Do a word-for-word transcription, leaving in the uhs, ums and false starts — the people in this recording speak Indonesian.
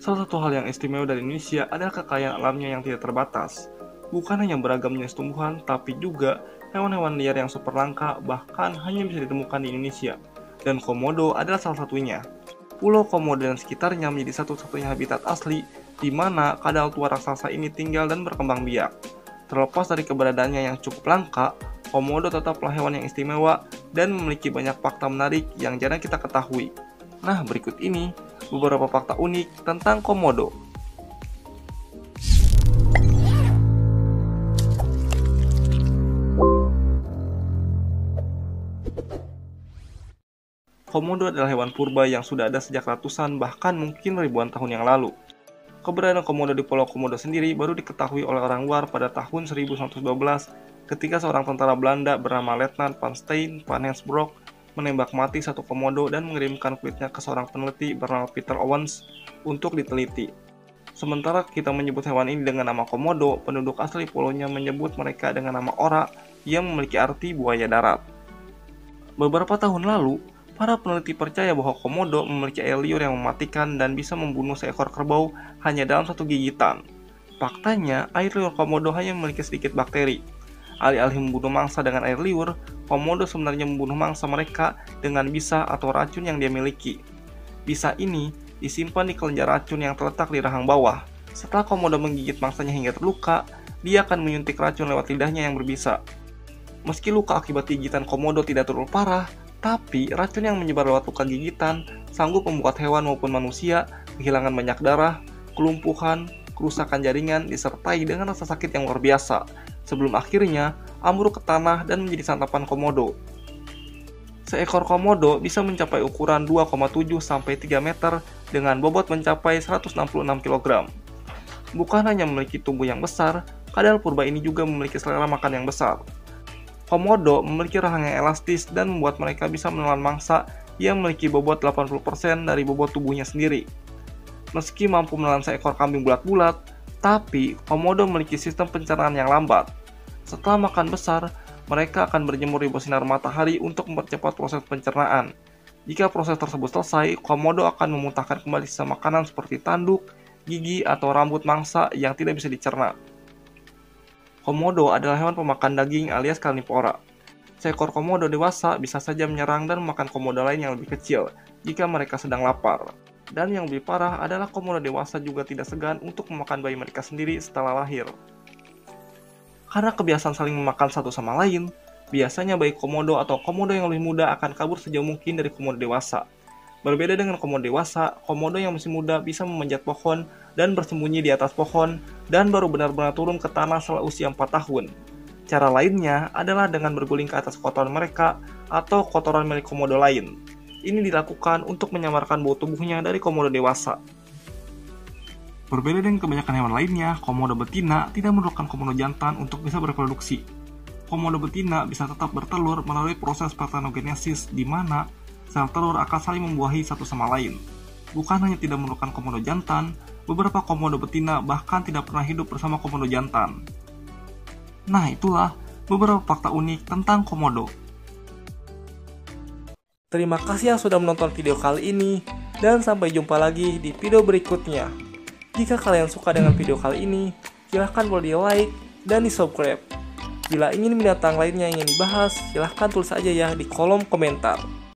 Salah satu hal yang istimewa dari Indonesia adalah kekayaan alamnya yang tidak terbatas. Bukan hanya beragam jenis tumbuhan, tapi juga hewan-hewan liar yang super langka bahkan hanya bisa ditemukan di Indonesia. Dan Komodo adalah salah satunya. Pulau Komodo dan sekitarnya menjadi satu-satunya habitat asli di mana kadal tua raksasa ini tinggal dan berkembang biak. Terlepas dari keberadaannya yang cukup langka, Komodo tetaplah hewan yang istimewa dan memiliki banyak fakta menarik yang jarang kita ketahui. Nah, berikut ini beberapa fakta unik tentang Komodo. Komodo adalah hewan purba yang sudah ada sejak ratusan bahkan mungkin ribuan tahun yang lalu. Keberadaan Komodo di Pulau Komodo sendiri baru diketahui oleh orang luar pada tahun seribu sembilan ratus dua belas ketika seorang tentara Belanda bernama Letnan van Steyn van Hensbroek menembak mati satu komodo dan mengirimkan kulitnya ke seorang peneliti bernama Peter Owens untuk diteliti. Sementara kita menyebut hewan ini dengan nama komodo, penduduk asli pulaunya menyebut mereka dengan nama ora yang memiliki arti buaya darat. Beberapa tahun lalu, para peneliti percaya bahwa komodo memiliki air liur yang mematikan dan bisa membunuh seekor kerbau hanya dalam satu gigitan. Faktanya, air liur komodo hanya memiliki sedikit bakteri. Alih-alih membunuh mangsa dengan air liur, komodo sebenarnya membunuh mangsa mereka dengan bisa atau racun yang dia miliki. Bisa ini disimpan di kelenjar racun yang terletak di rahang bawah. Setelah komodo menggigit mangsanya hingga terluka, dia akan menyuntik racun lewat lidahnya yang berbisa. Meski luka akibat gigitan komodo tidak terlalu parah, tapi racun yang menyebar lewat luka gigitan sanggup membuat hewan maupun manusia kehilangan banyak darah, kelumpuhan, kerusakan jaringan, disertai dengan rasa sakit yang luar biasa, sebelum akhirnya ambruk ke tanah dan menjadi santapan komodo. Seekor komodo bisa mencapai ukuran dua koma tujuh sampai tiga meter dengan bobot mencapai seratus enam puluh enam kilogram. Bukan hanya memiliki tubuh yang besar, kadal purba ini juga memiliki selera makan yang besar. Komodo memiliki rahang yang elastis dan membuat mereka bisa menelan mangsa yang memiliki bobot delapan puluh persen dari bobot tubuhnya sendiri. Meski mampu menelan seekor kambing bulat-bulat, tapi komodo memiliki sistem pencernaan yang lambat. Setelah makan besar, mereka akan berjemur di bawah sinar matahari untuk mempercepat proses pencernaan. Jika proses tersebut selesai, komodo akan memuntahkan kembali sisa makanan seperti tanduk, gigi, atau rambut mangsa yang tidak bisa dicerna. Komodo adalah hewan pemakan daging alias karnivora. Seekor komodo dewasa bisa saja menyerang dan memakan komodo lain yang lebih kecil jika mereka sedang lapar. Dan yang lebih parah adalah komodo dewasa juga tidak segan untuk memakan bayi mereka sendiri setelah lahir. Karena kebiasaan saling memakan satu sama lain, biasanya bayi komodo atau komodo yang lebih muda akan kabur sejauh mungkin dari komodo dewasa. Berbeda dengan komodo dewasa, komodo yang masih muda bisa memanjat pohon dan bersembunyi di atas pohon dan baru benar-benar turun ke tanah setelah usia empat tahun. Cara lainnya adalah dengan berguling ke atas kotoran mereka atau kotoran milik komodo lain. Ini dilakukan untuk menyamarkan bau tubuhnya dari komodo dewasa. Berbeda dengan kebanyakan hewan lainnya, komodo betina tidak memerlukan komodo jantan untuk bisa berreproduksi. Komodo betina bisa tetap bertelur melalui proses parthenogenesis di mana sel telur akan saling membuahi satu sama lain. Bukan hanya tidak memerlukan komodo jantan, beberapa komodo betina bahkan tidak pernah hidup bersama komodo jantan. Nah, itulah beberapa fakta unik tentang komodo. Terima kasih yang sudah menonton video kali ini, dan sampai jumpa lagi di video berikutnya. Jika kalian suka dengan video kali ini, silahkan boleh di like dan di subscribe. Bila ingin binatang lainnya yang ingin dibahas, silahkan tulis aja ya di kolom komentar.